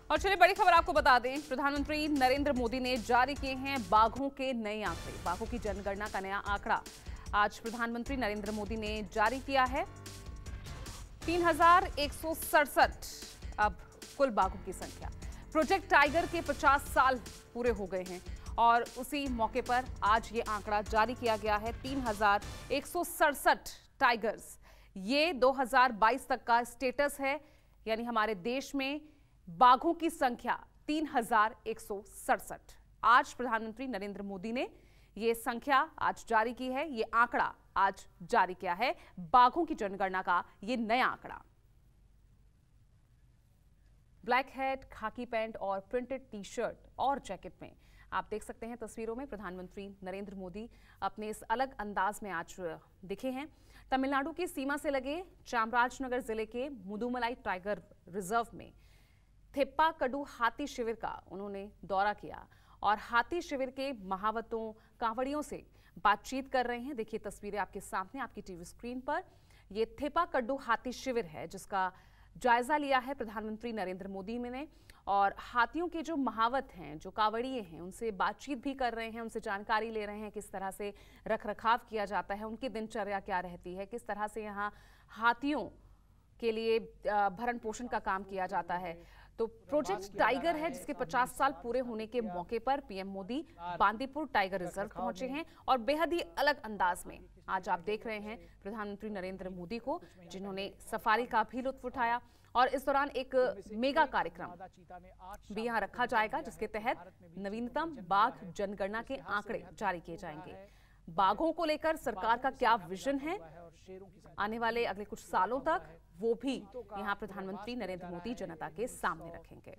और चलिए बड़ी खबर आपको बता दें, प्रधानमंत्री नरेंद्र मोदी ने जारी किए हैं बाघों के नए आंकड़े। बाघों की जनगणना का नया आंकड़ा आज प्रधानमंत्री नरेंद्र मोदी ने जारी किया है। 3167 अब कुल बाघों की संख्या। प्रोजेक्ट टाइगर के 50 साल पूरे हो गए हैं और उसी मौके पर आज ये आंकड़ा जारी किया गया है। 3167 टाइगर्स, ये 2022 तक का स्टेटस है, यानी हमारे देश में बाघों की संख्या 3167। आज प्रधानमंत्री नरेंद्र मोदी ने ये संख्या आज जारी की है, ये आंकड़ा आज जारी किया है बाघों की जनगणना का ये नया आंकड़ा। ब्लैक हैट, खाकी पैंट और प्रिंटेड टी शर्ट और जैकेट में आप देख सकते हैं तस्वीरों में प्रधानमंत्री नरेंद्र मोदी अपने इस अलग अंदाज में आज दिखे हैं। तमिलनाडु की सीमा से लगे चामराजनगर जिले के मुदुमलाई टाइगर रिजर्व में थेप्पाकड्डू हाथी शिविर का उन्होंने दौरा किया और हाथी शिविर के महावतों, कांवड़ियों से बातचीत कर रहे हैं। देखिए तस्वीरें आपके सामने, आपकी टीवी स्क्रीन पर। ये थेप्पाकड्डू हाथी शिविर है जिसका जायजा लिया है प्रधानमंत्री नरेंद्र मोदी ने और हाथियों के जो महावत हैं, जो कांवड़िए हैं, उनसे बातचीत भी कर रहे हैं, उनसे जानकारी ले रहे हैं किस तरह से रखरखाव किया जाता है, उनकी दिनचर्या क्या रहती है, किस तरह से यहाँ हाथियों के लिए भरण पोषण का काम किया जाता है। तो प्रोजेक्ट टाइगर है जिसके 50 साल पूरे होने के मौके पर PM Modi Bandipur tiger reserve पहुंचे हैं और बेहद ही अलग अंदाज में आज आप देख रहे हैं प्रधानमंत्री नरेंद्र मोदी को, जिन्होंने सफारी का भी लुत्फ उठाया। और इस दौरान एक मेगा कार्यक्रम भी यहाँ रखा जाएगा जिसके तहत नवीनतम बाघ जनगणना के आंकड़े जारी किए जाएंगे। बाघों को लेकर सरकार का क्या विजन है आने वाले अगले कुछ सालों तक, वो भी यहाँ प्रधानमंत्री नरेंद्र मोदी जनता के सामने रखेंगे।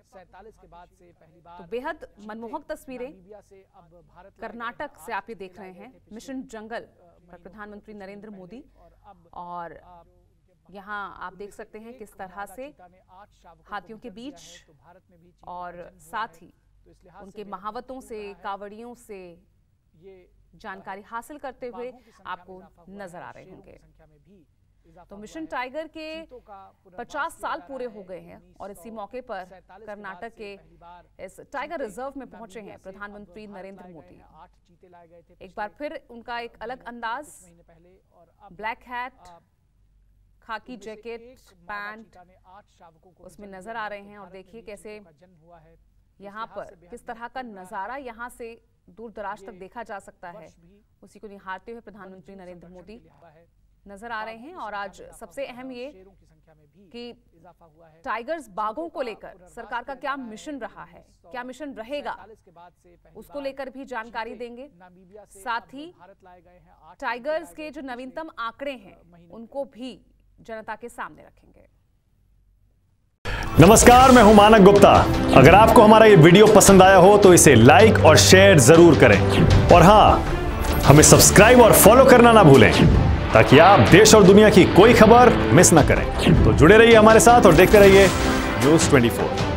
तो बेहद मनमोहक तस्वीरें कर्नाटक से आप ये देख रहे हैं, मिशन जंगल पर प्रधानमंत्री नरेंद्र मोदी, और यहाँ आप देख सकते हैं किस तरह से हाथियों के बीच और साथ ही उनके महावतों से, कांवड़ियों से जानकारी हासिल करते हुए आपको नजर आ रहे होंगे। तो मिशन टाइगर के 50 साल पूरे हो गए हैं और इसी मौके पर कर्नाटक के इस टाइगर रिजर्व में पहुंचे हैं प्रधानमंत्री नरेंद्र मोदी। एक बार फिर उनका एक अलग अंदाज, black hat, khaki jacket, pant, उसमें नजर आ रहे हैं। और देखिए कैसे यहाँ पर किस तरह का नजारा यहाँ से दूर दराज तक देखा जा सकता है, उसी को निहारते हुए प्रधानमंत्री नरेंद्र मोदी नजर आ रहे हैं। और आज सबसे अहम ये कि टाइगर्स, बाघों को लेकर सरकार का क्या मिशन रहा है, क्या मिशन रहेगा, उसको लेकर भी जानकारी देंगे। साथ ही टाइगर्स के जो नवीनतम आंकड़े हैं उनको भी जनता के सामने रखेंगे। नमस्कार, मैं हूं मानक गुप्ता। अगर आपको हमारा ये वीडियो पसंद आया हो तो इसे लाइक और शेयर जरूर करें और हां, हमें सब्सक्राइब और फॉलो करना ना भूलें ताकि आप देश और दुनिया की कोई खबर मिस ना करें। तो जुड़े रहिए हमारे साथ और देखते रहिए न्यूज़ 24।